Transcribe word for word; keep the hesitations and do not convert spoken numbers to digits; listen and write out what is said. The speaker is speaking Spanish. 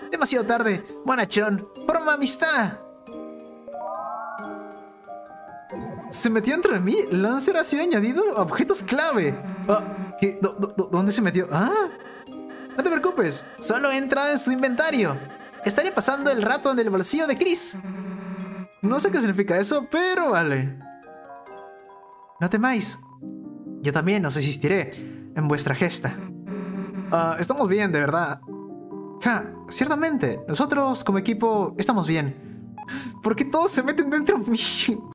Demasiado tarde. Bonachón. Forma amistad. Se metió entre mí. Lancer ha sido añadido a objetos clave. Ah, ¿qué? ¿Dó- dó- ¿Dónde se metió? Ah. No te preocupes. Solo entra en su inventario. Estaría pasando el rato en el bolsillo de Chris. No sé qué significa eso, pero vale. No temáis. Yo también os asistiré en vuestra gesta. Ah, estamos bien, de verdad. Ja, ciertamente. Nosotros, como equipo, estamos bien. ¿Por qué todos se meten dentro de mí?